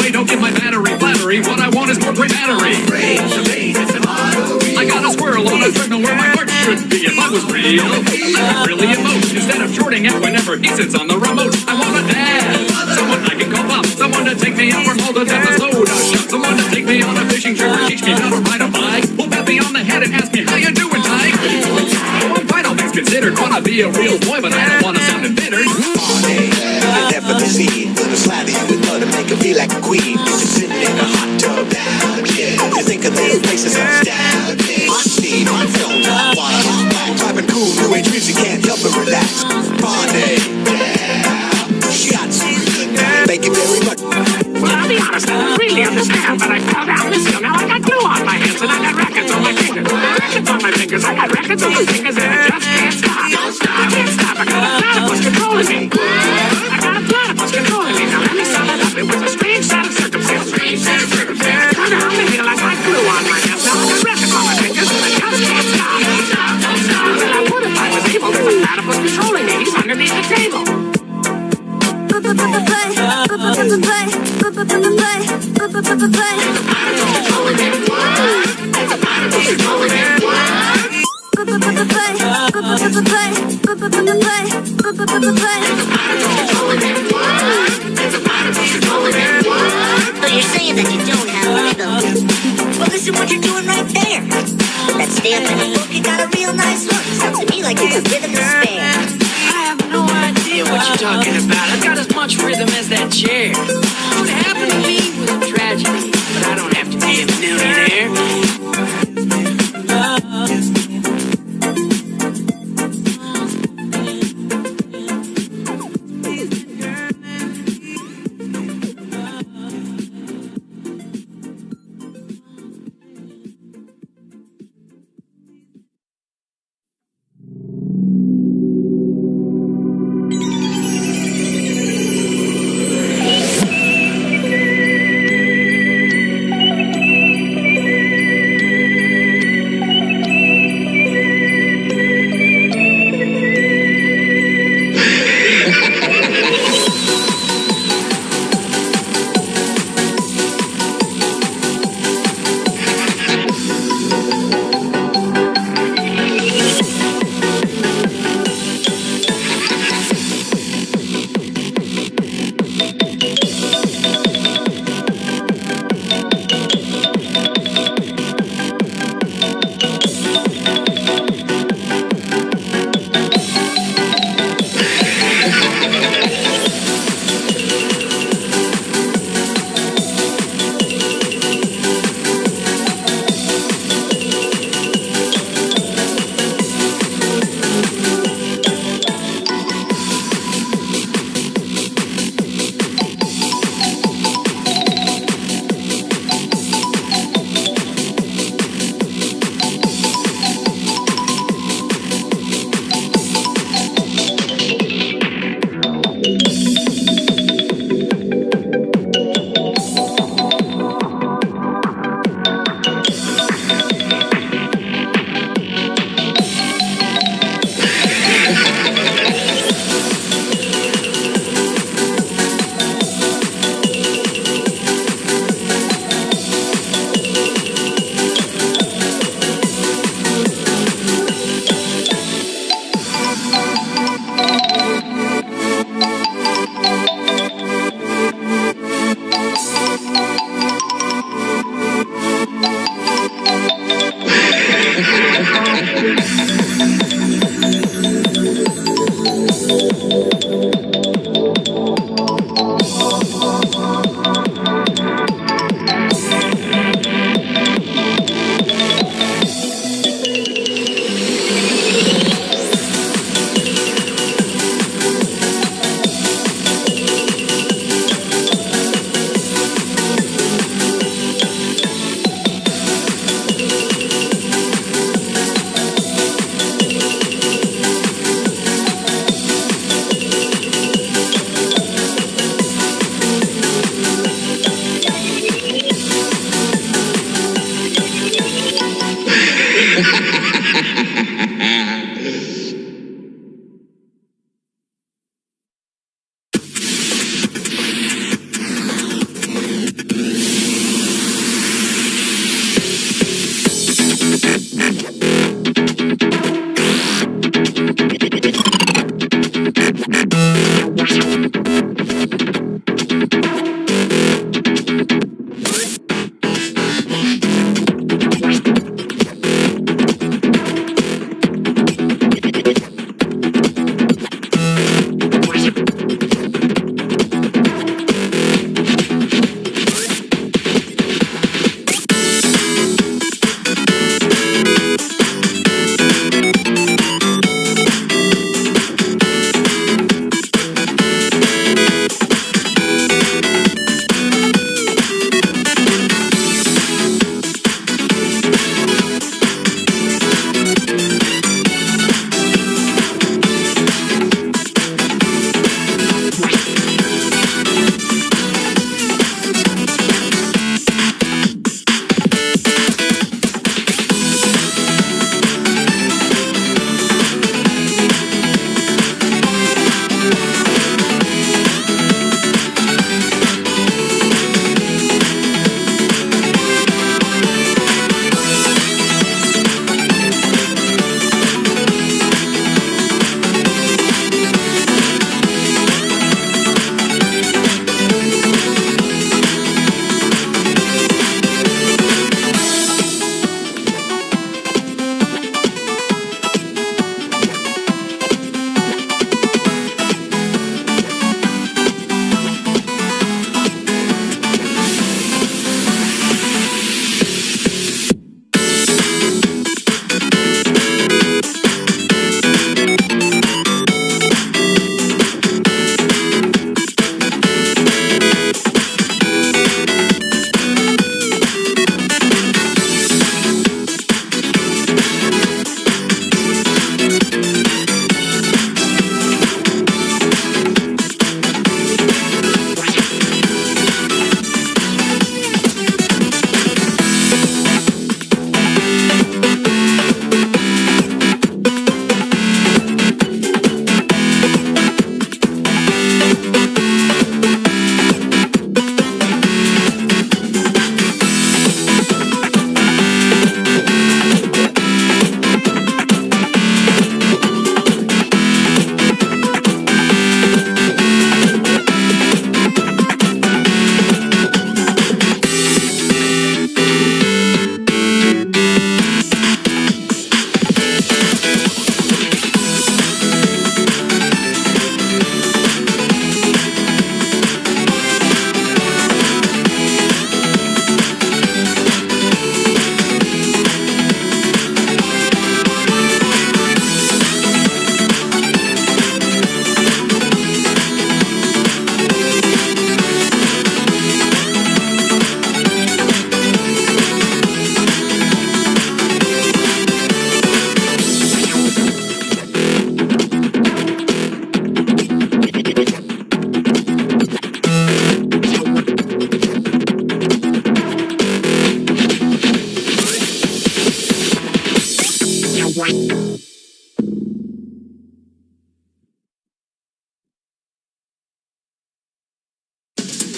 Hey, don't get my battery flattery. What I want is more great battery. I got a squirrel on a treadmill where my heart should be. If I was real, I would really emote. Instead of shorting out whenever he sits on the remote. I want a dad, someone I can call up, someone to take me out from all the episode. Someone to take me on a fishing trip and teach me how to ride a bike. Will pat me on the head and ask me how you doing, Tyke? Oh, I'm fine, all things considered. Wanna be a real boy, but I don't wanna sound embittered. There for the scene, gonna slather you with butter, make her feel like a queen. You're sitting in a hot tub, you think of these places on style. On scene, on film, water, black, driving cool, new age music, can't help but relax. Party, she got some good, thank you very much. Well, I'll be honest, I don't really understand, but I found out this year. Now I got glue on my hands and I got records on my fingers. Records on my fingers, I got records on my fingers, and I just can't stop. I can't stop, I got a platypus controlling me. I got a platypus controlling me. Now let me sum it up, it was a strange set of circumstances. Come down the hill, I got glue on my hands, now I got records on my fingers, and I just can't stop. Well, I would if I was able, there's a platypus controlling me, he's underneath the table. So you're saying that you don't have rhythm? Well, listen what you're doing right there. That stamp in the book, you got a real nice look. Sounds to me like it's a rhythm to spare. I have no idea what you're talking about. I've got as much rhythm as that chair. What happened to me was a tragedy, but I don't have to be a millionaire.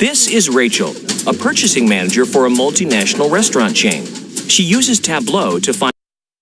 This is Rachel, a purchasing manager for a multinational restaurant chain. She uses Tableau to find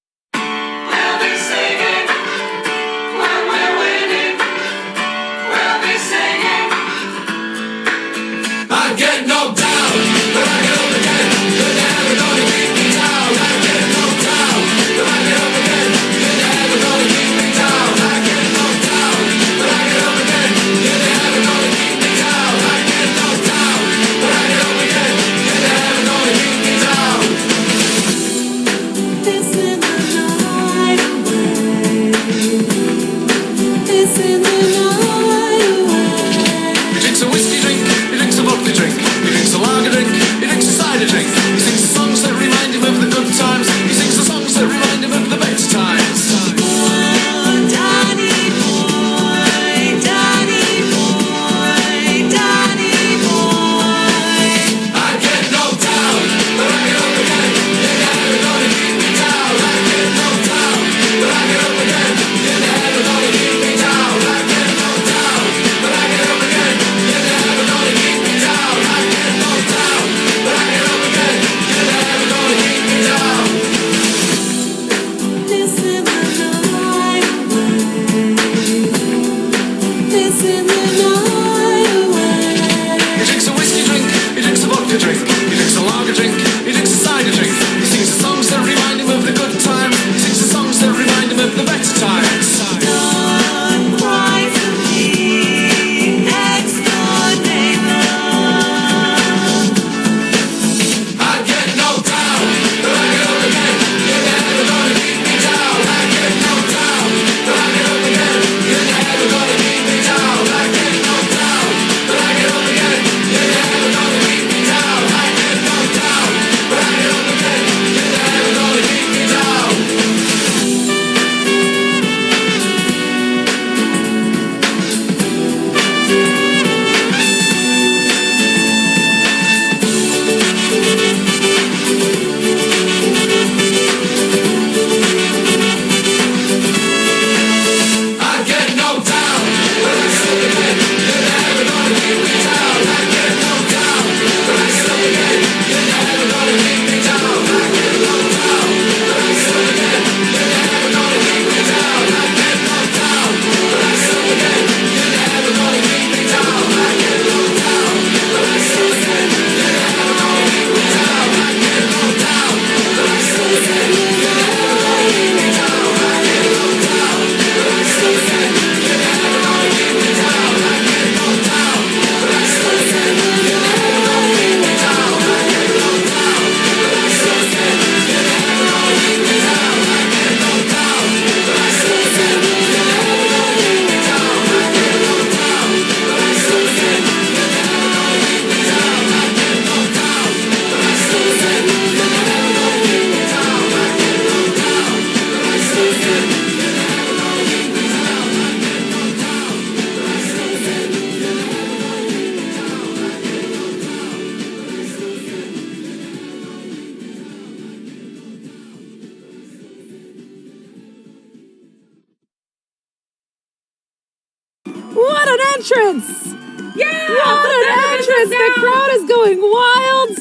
What an entrance! Yeah! What an entrance! The crowd is going wild!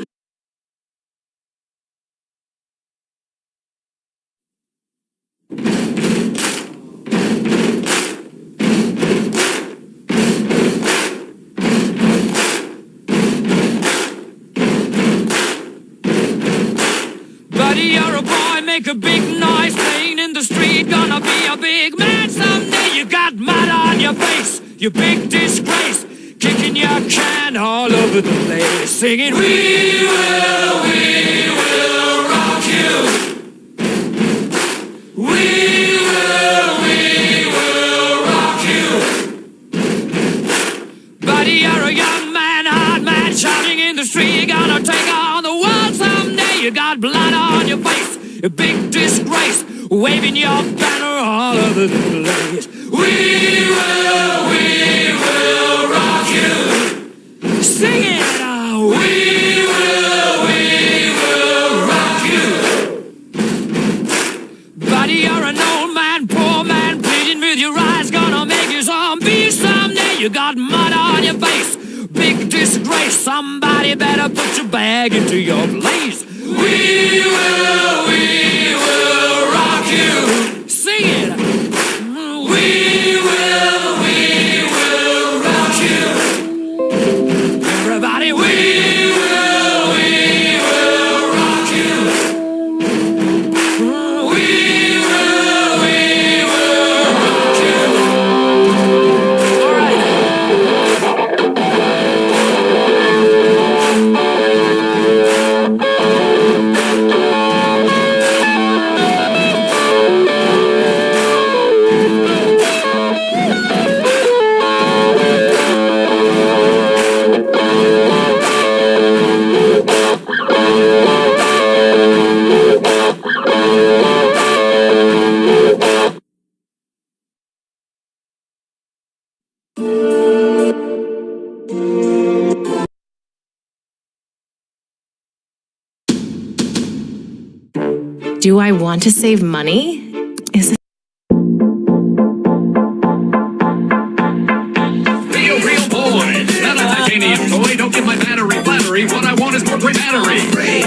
Buddy, you're a boy, make a big noise, playing in the street, gonna be a big man someday. You got mud on your face, you big disgrace, kicking your can all over the place, singing, we will rock you. We will rock you. Buddy, you're a young man, hard man, shouting in the street, you're gonna take on the world someday. You got blood on your face, a big disgrace, waving your banner all over the place. We will rock you. Sing it now. We will rock you. Buddy, you're an old man, poor man, pleading with your eyes, gonna make you zombie someday. You got mud on your face, big disgrace, bag into your place. We will rock you. Sing it. We will rock you. Everybody, we will rock you. We will rock you. All right. Do I want to save money? Is it Be a real boy, not a titanium toy. Don't give my battery flattery. What I want is more gray battery.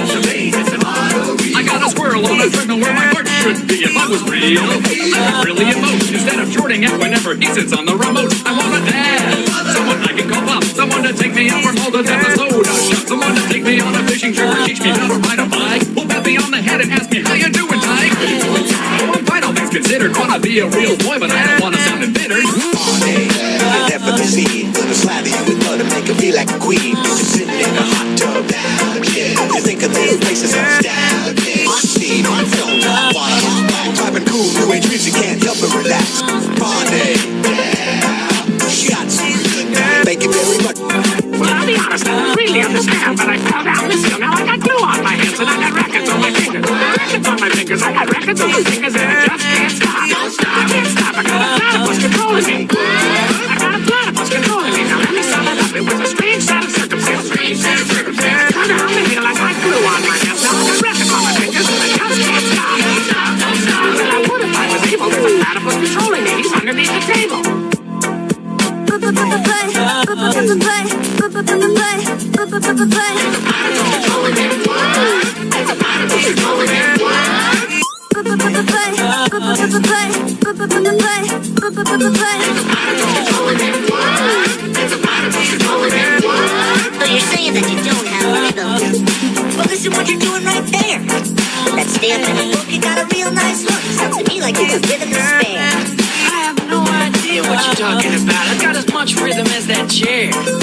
I got a squirrel on a treadmill where my heart should be. If I was real, I'd really emote instead of shorting out whenever he sits on the remote. I want a dad, someone I can call up, someone to take me out from Holden down the soda shop, someone to take me on a fishing trip or teach me how to ride a bike. Who'll pat me on the head and ask me how you doing, Tyke? Oh, I'm fine, all things considered. Wanna be a real boy, but I don't wanna sound embittered. You're there for the scene. Gonna slather you with butter, make you feel like a queen. You're just sitting in a hot tub. You think of these places on style. On steam, on film, water, driving cool, new age music, can't help but relax. Party, shots, thank you very much. Well, I'll be honest, I don't really understand, but I fell down this hill. Now I got glue on my hands and I got records on my fingers. Records on my fingers, I got records on my fingers, and I just can't stop. I can't stop, I got a platypus controlling me. I got a platypus controlling me. Now let me sum it up, it was a strange set of circumstances. Come down the hill, I got glue on my hands. Now I got records on my fingers, and I just can't stop. Well, I would if I was able. There's a platypus controlling me. He's underneath the table. So you're saying that you don't have rhythm? Well, listen what you're doing right there. That stamp in the book, you got a real nice look. Sounds to me like it's a rhythm to spare. I have no idea what you're talking about. I've got as much rhythm as that chair.